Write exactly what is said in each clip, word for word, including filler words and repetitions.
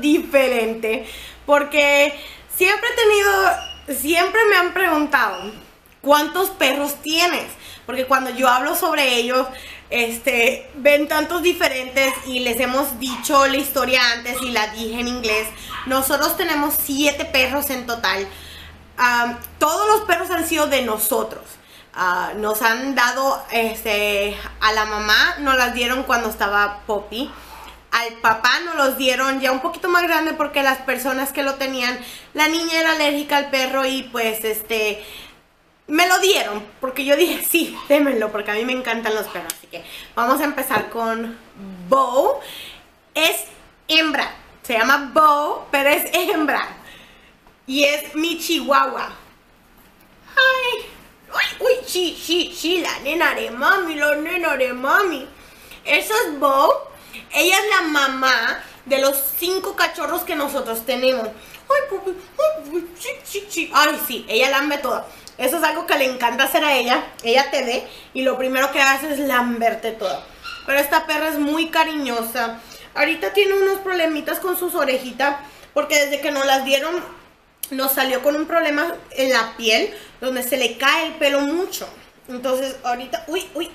diferente, porque siempre he tenido, siempre me han preguntado, ¿cuántos perros tienes? Porque cuando yo hablo sobre ellos, este, ven tantos diferentes y les hemos dicho la historia antes y la dije en inglés. Nosotros tenemos siete perros en total. Um, todos los perros han sido de nosotros. Uh, nos han dado, este, a la mamá nos las dieron cuando estaba Poppy. Al papá nos los dieron ya un poquito más grande porque las personas que lo tenían, la niña era alérgica al perro y pues este, me lo dieron porque yo dije sí, démenlo porque a mí me encantan los perros. Así que vamos a empezar con Bo. Es hembra, se llama Bo, pero es hembra y es mi chihuahua. Ay. Uy, uy, sí, sí, sí, la nena de mami, la nena de mami. Esa es Bo. Ella es la mamá de los cinco cachorros que nosotros tenemos. Ay, papi, ay, sí, sí, sí. Ay, sí, ella lambe todo. Eso es algo que le encanta hacer a ella. Ella te ve y lo primero que hace es lamberte todo. Pero esta perra es muy cariñosa. Ahorita tiene unos problemitas con sus orejitas porque desde que nos las dieron nos salió con un problema en la piel donde se le cae el pelo mucho. Entonces ahorita, uy, uy,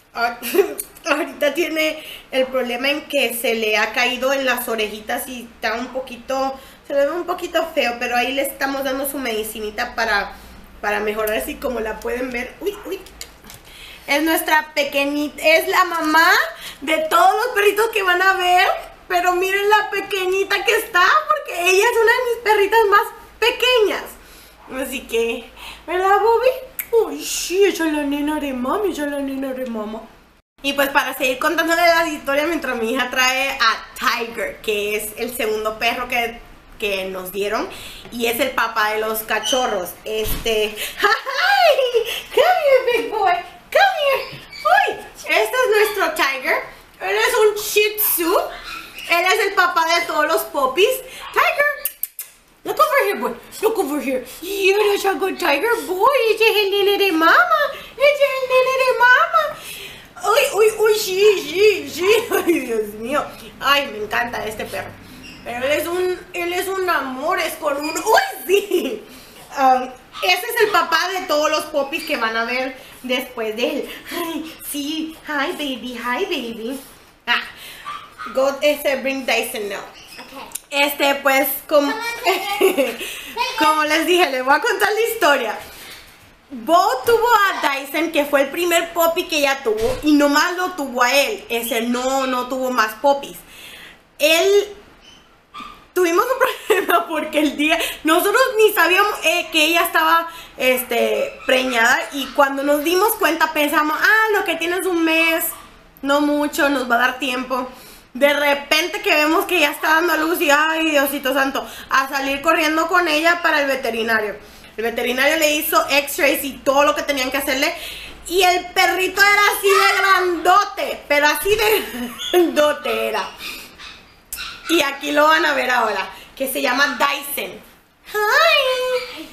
ahorita tiene el problema en que se le ha caído en las orejitas y está un poquito, se le ve un poquito feo, pero ahí le estamos dando su medicinita para, para mejorar, así como la pueden ver. Uy, uy. Es nuestra pequeñita, es la mamá de todos los perritos que van a ver, pero miren la pequeñita que está, porque ella es una de mis perritas más pequeñas. Así que, ¿verdad, Bobby? Uy, sí, ella es la nena de mami, ella es la nena de mamá. Y pues para seguir contándole las historias mientras mi hija trae a Tiger, que es el segundo perro que, que nos dieron y es el papá de los cachorros. Este, ¡hi! Come here, big boy, come here. Uy, este es nuestro Tiger. Él es un Shih Tzu. Él es el papá de todos los puppies. Tiger, look over here, boy. Look over here. Yeah, that's a good Tiger, boy. Ese es el nene de mama. Ese es el nene de mama. Uy, uy, uy, sí, sí, sí. Ay, Dios mío. Ay, me encanta este perro. Pero él es un, él es un amor, es con un... Uy, sí. Um, ese es el papá de todos los puppies que van a ver después de él. Ay, sí. Hi, baby. Hi, baby. Ah, go, este, bring Dyson now. Okay. Este, pues, como, como les dije, les voy a contar la historia. Bo tuvo a Dyson, que fue el primer puppy que ella tuvo, y nomás lo tuvo a él. Ese no, no tuvo más puppies. Él, tuvimos un problema porque el día, nosotros ni sabíamos eh, que ella estaba este, preñada, y cuando nos dimos cuenta pensamos, ah, lo que tiene es un mes, no mucho, nos va a dar tiempo. De repente que vemos que ya está dando a luz y ay, Diosito santo, a salir corriendo con ella para el veterinario. El veterinario le hizo x-rays y todo lo que tenían que hacerle. Y el perrito era así de grandote, pero así de grandote era. Y aquí lo van a ver ahora, que se llama Dyson. Hi.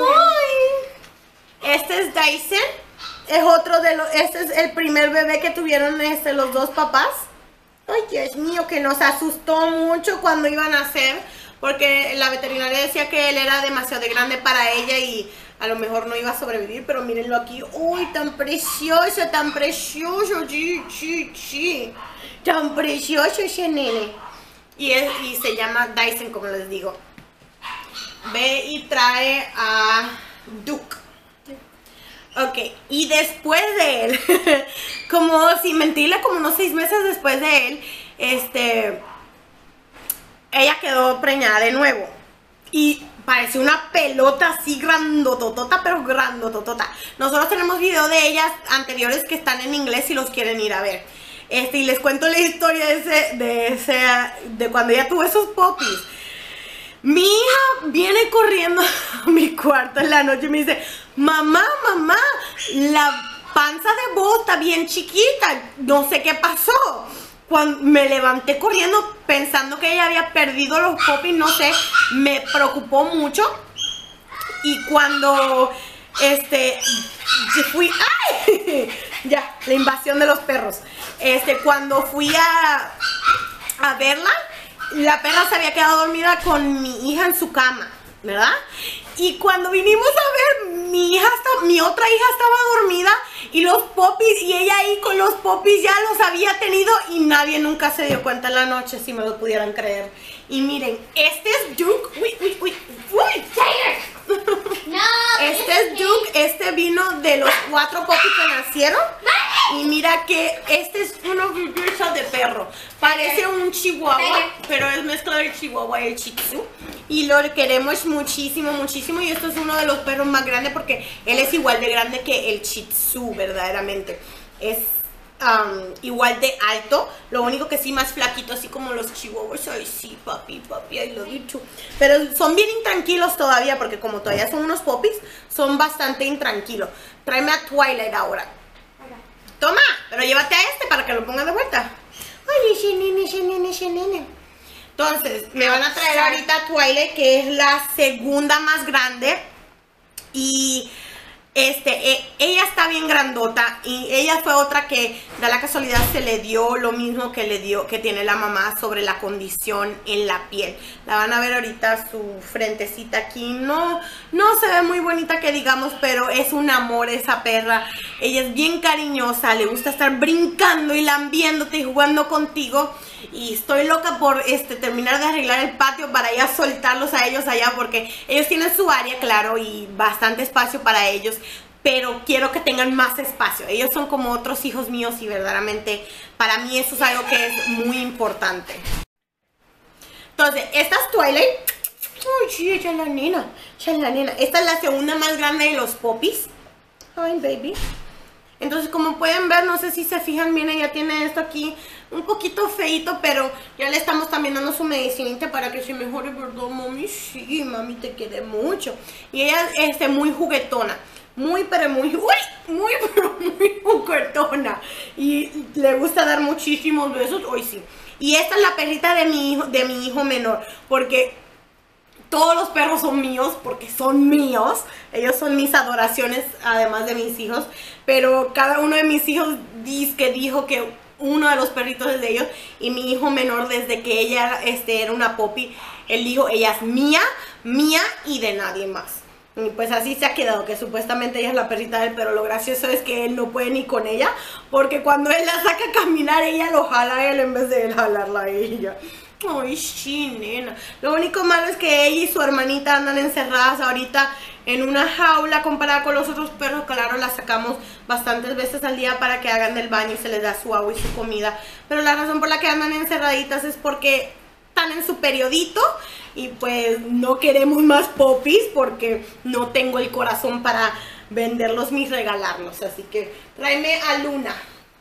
Hi. Este es Dyson. Es otro de los, este es el primer bebé que tuvieron este, los dos papás. Ay, Dios mío, que nos asustó mucho cuando iban a nacer, porque la veterinaria decía que él era demasiado grande para ella y a lo mejor no iba a sobrevivir, pero mírenlo aquí. Uy, tan precioso, tan precioso, sí, sí, sí. Tan precioso ese nene. Y, es, y se llama Dyson, como les digo. Ve y trae a Duke. Ok, y después de él, como sin mentirle, como unos seis meses después de él, este, ella quedó preñada de nuevo. Y parecía una pelota así grandototota, pero grandototota. Nosotros tenemos video de ellas anteriores que están en inglés si los quieren ir a ver. Este, y les cuento la historia de ese, de ese, de cuando ella tuvo esos puppies. Mi hija viene corriendo a mi cuarto en la noche y me dice, mamá, mamá, la panza de Bo está bien chiquita, no sé qué pasó. Cuando me levanté corriendo pensando que ella había perdido los puppies, no sé, me preocupó mucho. Y cuando este fui, ¡ay! Ya, la invasión de los perros. Este, cuando fui a, a verla, la perra se había quedado dormida con mi hija en su cama, ¿verdad? Y cuando vinimos a ver, mi hija, está, mi otra hija estaba dormida y los popis, y ella ahí con los popis ya los había tenido y nadie nunca se dio cuenta en la noche, si me lo pudieran creer. Y miren, este es Duke. Uy, uy, uy, uy. No, este es Duke, este vino de los cuatro popis que nacieron. Y mira que este es uno de perro. Parece un chihuahua, pero es mezcla del chihuahua y el shih tzu. Y lo queremos muchísimo, muchísimo. Y esto es uno de los perros más grandes porque él es igual de grande que el shih tzu, verdaderamente. Es um, igual de alto. Lo único que sí más flaquito, así como los chihuahuas. Ay, sí, papi, papi, I love you too. Pero son bien intranquilos todavía porque como todavía son unos popis, son bastante intranquilos. Tráeme a Twilight ahora. Toma, pero llévate a este para que lo ponga de vuelta. Ay, ese nene, ese nene, ese nene. Entonces, me van a traer ahorita a Twilight, que es la segunda más grande. Y este, e ella está bien grandota. Y ella fue otra que, da la casualidad, se le dio lo mismo que le dio, que tiene la mamá sobre la condición en la piel. La van a ver ahorita su frentecita aquí. No, no se ve muy bonita que digamos, pero es un amor esa perra. Ella es bien cariñosa, le gusta estar brincando y lambiéndote y jugando contigo. Y estoy loca por este, terminar de arreglar el patio para ya soltarlos a ellos allá, porque ellos tienen su área, claro, y bastante espacio para ellos, pero quiero que tengan más espacio. Ellos son como otros hijos míos y verdaderamente para mí eso es algo que es muy importante. Entonces, esta es Twilight. Ay, sí, ella es la nena, ella es la nena. Esta es la segunda más grande de los popis. Ay, baby. Entonces, como pueden ver, no sé si se fijan bien, ella tiene esto aquí un poquito feito, pero ya le estamos también dando su medicinita para que se mejore, ¿verdad, mami? Sí, mami, te quiere mucho. Y ella es este, muy juguetona, muy, pero muy, uy, muy, pero muy juguetona. Y le gusta dar muchísimos besos, hoy sí. Y esta es la perrita de mi hijo, de mi hijo menor, porque todos los perros son míos porque son míos. Ellos son mis adoraciones, además de mis hijos. Pero cada uno de mis hijos dice que dijo que uno de los perritos es de ellos. Y mi hijo menor, desde que ella este, era una popi, él dijo, ella es mía, mía y de nadie más. Y pues así se ha quedado, que supuestamente ella es la perrita de él, pero lo gracioso es que él no puede ni con ella, porque cuando él la saca a caminar, ella lo jala a él en vez de él jalarla a ella. Ay, sí, nena. Lo único malo es que ella y su hermanita andan encerradas ahorita en una jaula comparada con los otros perros. Claro, las sacamos bastantes veces al día para que hagan del baño y se les da su agua y su comida. Pero la razón por la que andan encerraditas es porque están en su periodito y pues no queremos más popis porque no tengo el corazón para venderlos ni regalarlos. Así que tráeme a Luna.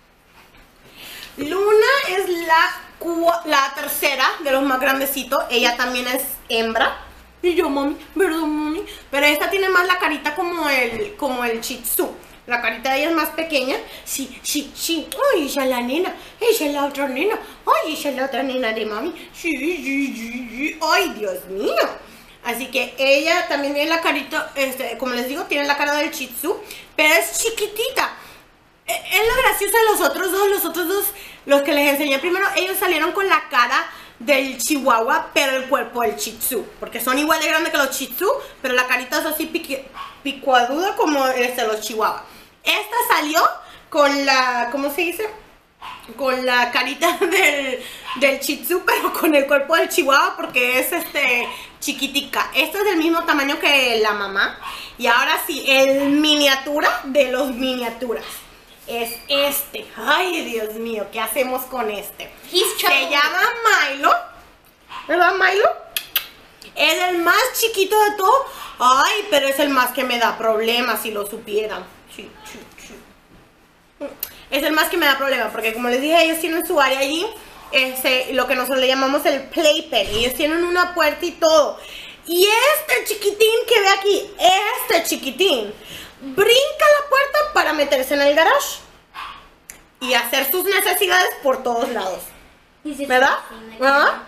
Luna es la, la tercera de los más grandecitos. Ella también es hembra. Y yo, mami, ¿verdad, mami? Pero esta tiene más la carita como el, como el shih tzu. La carita de ella es más pequeña. Sí, sí, sí. Ay, ella es la nena. Ella es la otra nena. Ay, ella es la otra nena de mami. Sí, sí, sí, sí. Ay, Dios mío. Así que ella también tiene la carita, este, como les digo, tiene la cara del shih tzu, pero es chiquitita. Es lo gracioso de los otros dos. Los otros dos, los que les enseñé primero, ellos salieron con la cara del chihuahua, pero el cuerpo del shih tzu, porque son igual de grandes que los shih tzu, pero la carita es así piqui, picuaduda como este, los chihuahua. Esta salió con la, ¿cómo se dice? Con la carita del, del shih tzu, pero con el cuerpo del chihuahua, porque es este chiquitica. Esta es del mismo tamaño que la mamá. Y ahora sí, el miniatura de los miniaturas es este. Ay, Dios mío, ¿qué hacemos con este? Se llama Milo, ¿verdad, Milo? Es el más chiquito de todo. Ay, pero es el más que me da problemas, si lo supieran. Sí, sí, sí. Es el más que me da problemas, porque como les dije, ellos tienen su área allí, este, lo que nosotros le llamamos el playpen. Ellos tienen una puerta y todo. Y este chiquitín que ve aquí, este chiquitín, brinca la puerta para meterse en el garage y hacer sus necesidades por todos lados, ¿verdad? ¿Ah?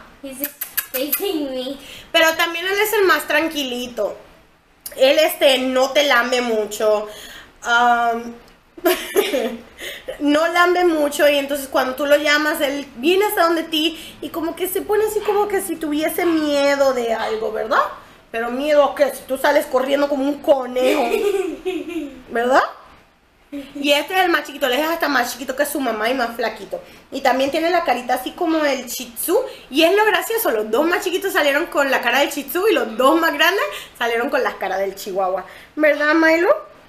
Pero también él es el más tranquilito. Él este, no te lame mucho. Um, no lambe mucho y entonces cuando tú lo llamas, él viene hasta donde ti y como que se pone así como que si tuviese miedo de algo, ¿verdad? Pero miedo a que si tú sales corriendo como un conejo, ¿verdad? Y este es el más chiquito, él es hasta más chiquito que su mamá y más flaquito. Y también tiene la carita así como el Shih Tzu. Y es lo gracioso, los dos más chiquitos salieron con la cara del Shih Tzu y los dos más grandes salieron con las caras del Chihuahua. ¿Verdad, Milo?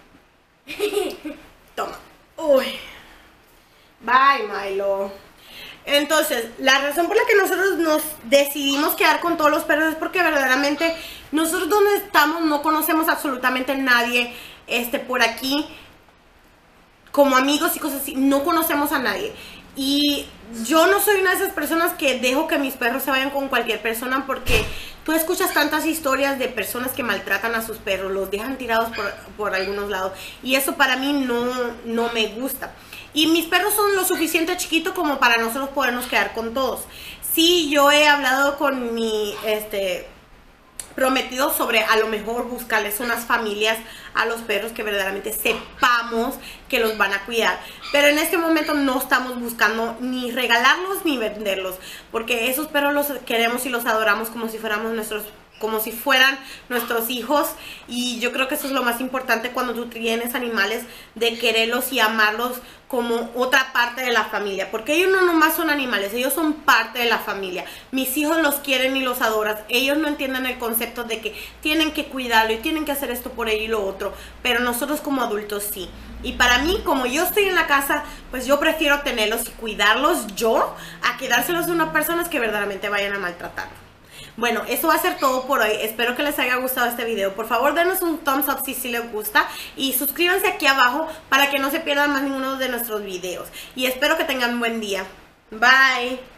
Toma. Uy. Bye, Milo. Entonces, la razón por la que nosotros nos decidimos quedar con todos los perros es porque verdaderamente nosotros donde estamos no conocemos absolutamente nadie este, por aquí. Como amigos y cosas así, no conocemos a nadie. Y yo no soy una de esas personas que dejo que mis perros se vayan con cualquier persona porque tú escuchas tantas historias de personas que maltratan a sus perros, los dejan tirados por, por algunos lados. Y eso para mí no, no me gusta. Y mis perros son lo suficiente chiquitos como para nosotros podernos quedar con todos. Sí, yo he hablado con mi este, prometido sobre a lo mejor buscarles unas familias a los perros que verdaderamente sepamos que los van a cuidar. Pero en este momento no estamos buscando ni regalarlos ni venderlos, porque esos perros los queremos y los adoramos como si fuéramos nuestros como si fueran nuestros hijos. Y yo creo que eso es lo más importante cuando tú tienes animales, de quererlos y amarlos como otra parte de la familia, porque ellos no nomás son animales, ellos son parte de la familia. Mis hijos los quieren y los adoran, ellos no entienden el concepto de que tienen que cuidarlo y tienen que hacer esto por ello y lo otro, pero nosotros como adultos sí. Y para mí, como yo estoy en la casa, pues yo prefiero tenerlos y cuidarlos yo a quedárselos de unas personas que verdaderamente vayan a maltratarlos. Bueno, eso va a ser todo por hoy. Espero que les haya gustado este video. Por favor, denos un thumbs up si, si les gusta. Y suscríbanse aquí abajo para que no se pierdan más ninguno de nuestros videos. Y espero que tengan un buen día. Bye.